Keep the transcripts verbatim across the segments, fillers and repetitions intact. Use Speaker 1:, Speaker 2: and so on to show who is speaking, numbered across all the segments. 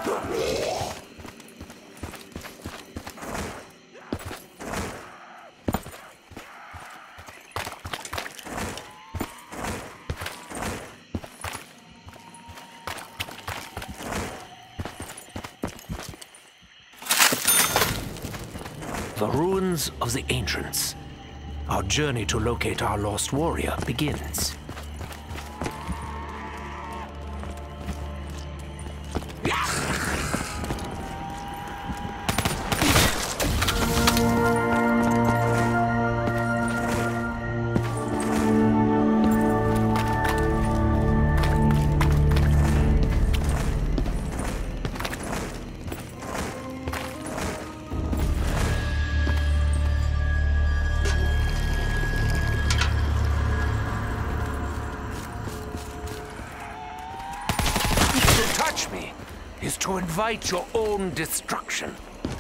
Speaker 1: The ruins of the ancients. Our journey to locate our lost warrior begins. Me is to invite your own destruction.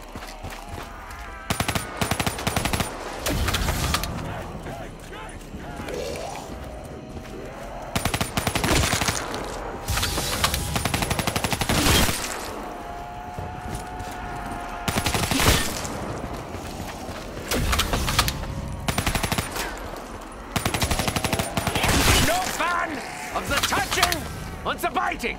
Speaker 1: No fan of the touching and the biting.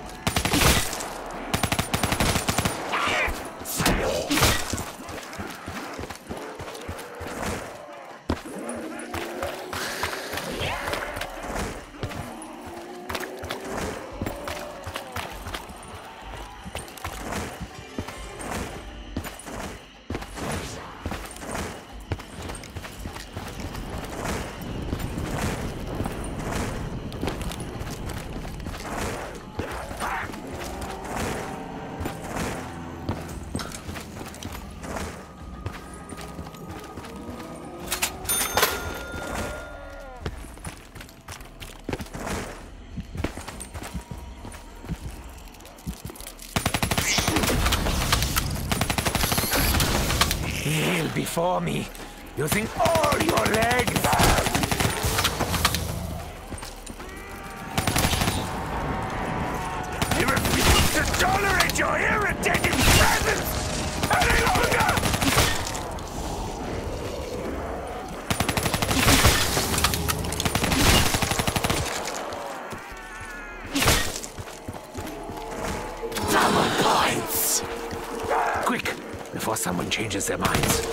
Speaker 1: Kneel before me. You think all your legs are... I refuse to tolerate your irritating presence any longer! Double points! Quick! Before someone changes their minds.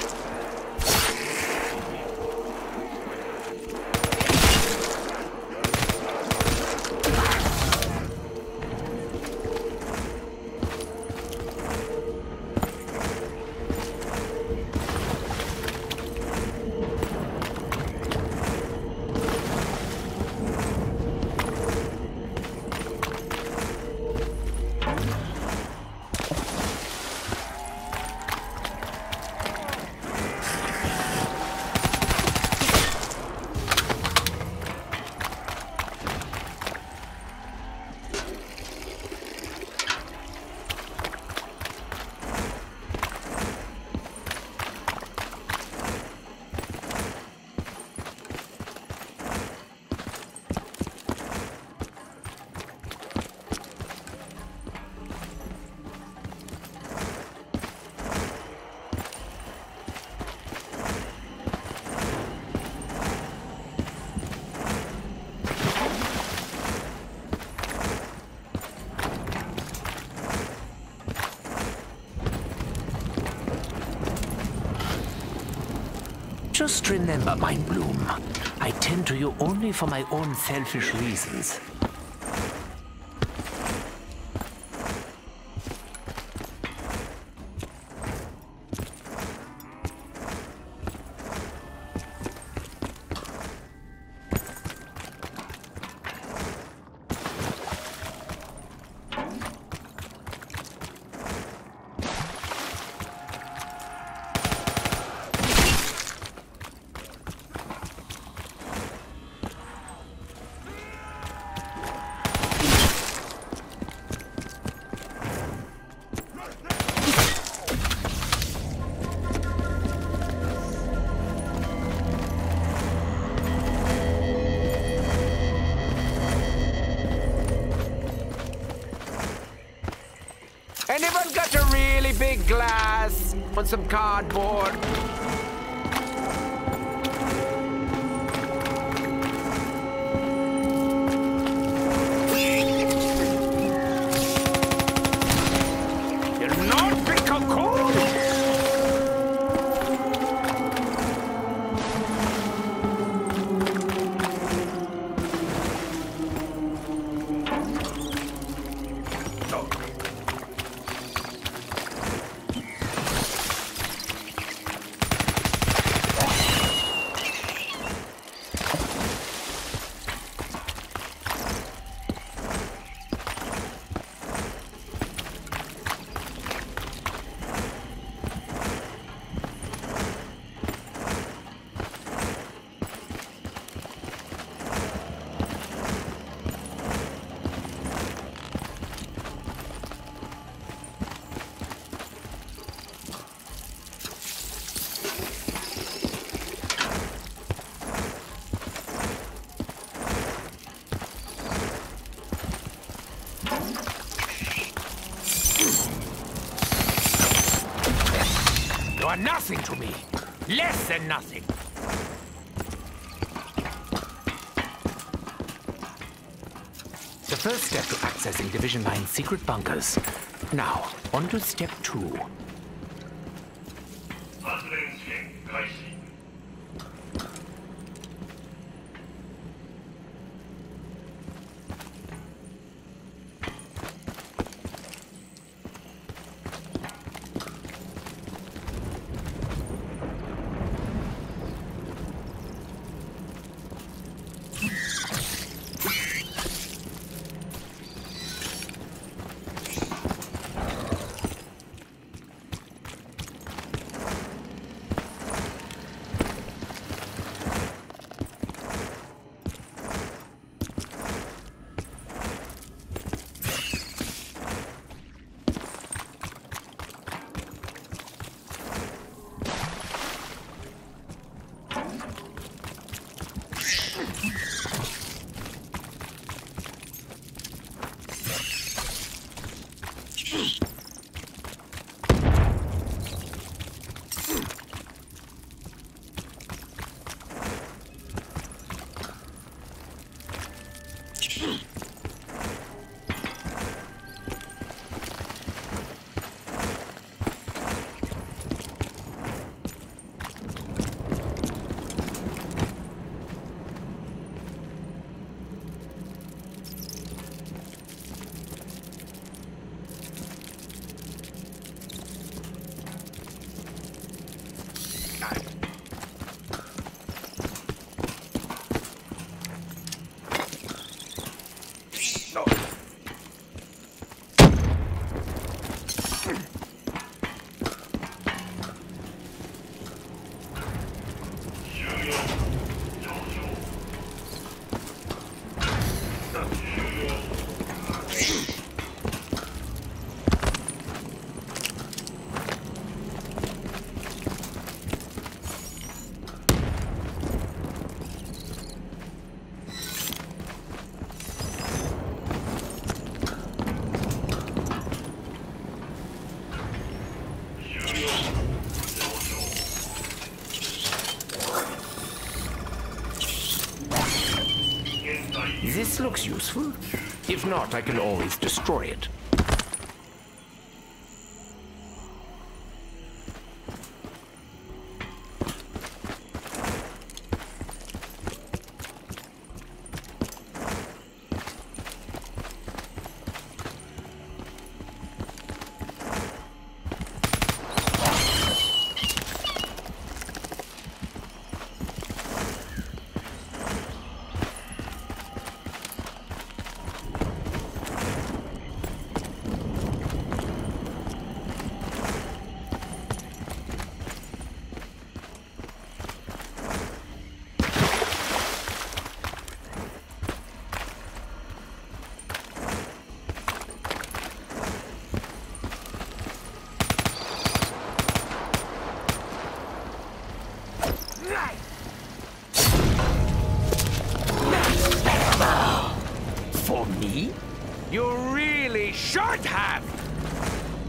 Speaker 1: Just remember, Mind Bloom, I tend to you only for my own selfish reasons.
Speaker 2: Anyone got a really big glass? Want some cardboard? You'll not be cocoon! You are nothing to me. Less than nothing.
Speaker 1: The first step to accessing Division nine's secret bunkers. Now, on to step two.
Speaker 2: This looks useful. If not, I can always destroy it. For me? You really should have!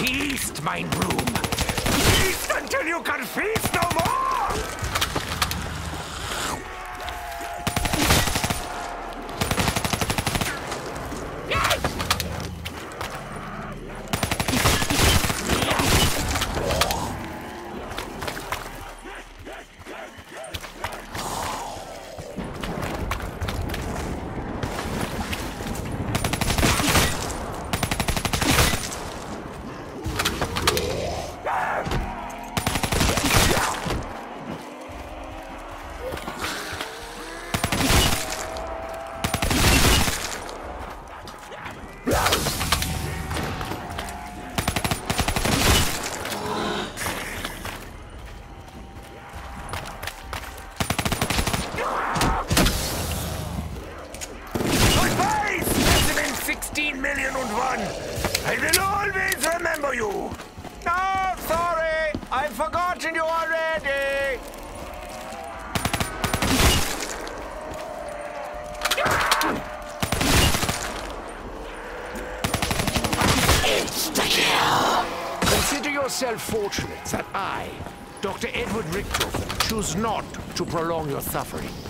Speaker 1: Feast, mein Broom! Feast until you can feast no more!
Speaker 2: sixteen million and one. I will always remember you.
Speaker 1: No, sorry. I've forgotten you already.
Speaker 2: Insta-kill. Consider yourself fortunate that I, Doctor Edward Richter, choose not to prolong your suffering.